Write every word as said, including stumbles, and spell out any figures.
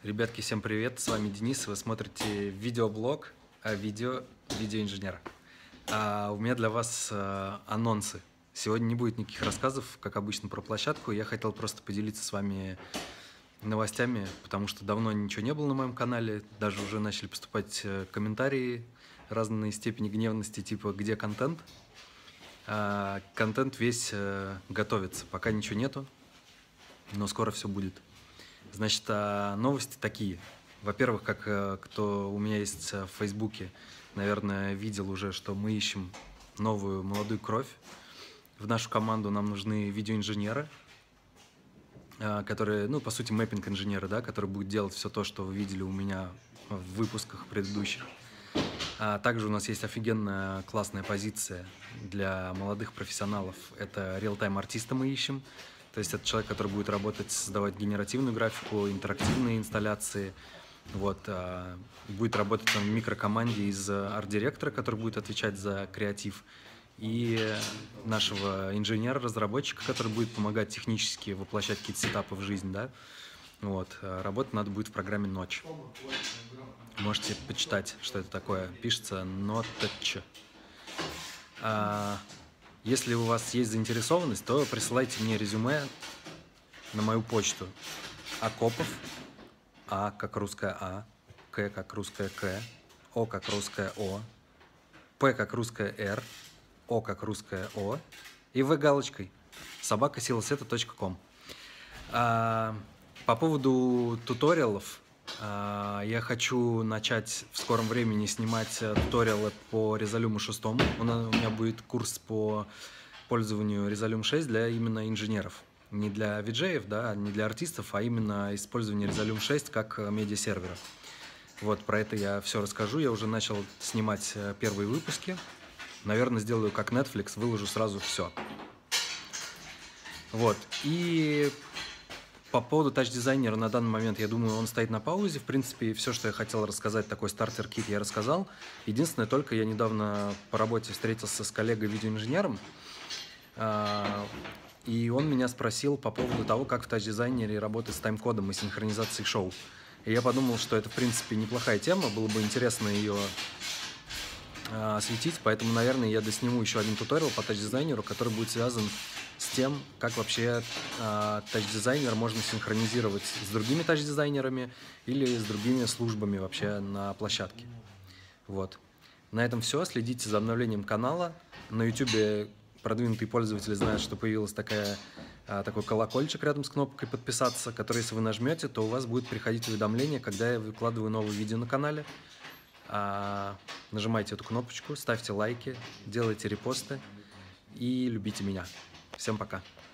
Ребятки, всем привет, с вами Денис, вы смотрите видеоблог о видео видеоинженера. А у меня для вас а, анонсы. Сегодня не будет никаких рассказов, как обычно, про площадку. Я хотел просто поделиться с вами новостями, потому что давно ничего не было на моем канале. Даже уже начали поступать комментарии разной степени гневности, типа «где контент?». А, контент весь а, готовится, пока ничего нету, но скоро все будет. Значит, новости такие. Во-первых, как кто у меня есть в Фейсбуке, наверное, видел уже, что мы ищем новую молодую кровь. В нашу команду нам нужны видеоинженеры, которые, ну, по сути, мэппинг-инженеры, да, которые будут делать все то, что вы видели у меня в выпусках предыдущих. А также у нас есть офигенная классная позиция для молодых профессионалов. Это реал-тайм-артиста мы ищем. То есть это человек, который будет работать, создавать генеративную графику, интерактивные инсталляции. Вот, а, будет работать в микрокоманде из арт-директора, который будет отвечать за креатив, и нашего инженера-разработчика, который будет помогать технически воплощать какие-то сетапы в жизнь. Да? Вот, работать надо будет в программе «Ночь». Можете почитать, что это такое. Пишется «Нотч». А, Если у вас есть заинтересованность, то присылайте мне резюме на мою почту. Акопов, А как русская А, К как русская К, О как русская О, П как русская Р, О как русская О и В галочкой собака силосета точка ком. А, по поводу туториалов, а, я хочу начать в скором времени снимать туториалы по Резолюму шесть. У меня будет курс по пользованию Резолюм шесть для именно инженеров. Не для виджеев, да, не для артистов, а именно использование Резолюм шесть как медиасервера. Вот, про это я все расскажу. Я уже начал снимать первые выпуски. Наверное, сделаю как Netflix, выложу сразу все. Вот, и по поводу тач-дизайнера на данный момент, я думаю, он стоит на паузе. В принципе, все, что я хотел рассказать, такой стартер-кит, я рассказал. Единственное, только я недавно по работе встретился с коллегой-видеоинженером, и он меня спросил по поводу того, как в тач-дизайнере работать с тайм-кодом и синхронизацией шоу. И я подумал, что это, в принципе, неплохая тема, было бы интересно ее осветить, поэтому, наверное, я досниму еще один туториал по тач-дизайнеру, который будет связан с тем, как вообще э, тач-дизайнер можно синхронизировать с другими тач-дизайнерами или с другими службами вообще на площадке. Вот. На этом все. Следите за обновлением канала. На YouTube продвинутые пользователи знают, что появилась такая, э, такой колокольчик рядом с кнопкой «Подписаться», который, если вы нажмете, то у вас будет приходить уведомление, когда я выкладываю новые видео на канале. А, нажимайте эту кнопочку, ставьте лайки, делайте репосты и любите меня. Всем пока!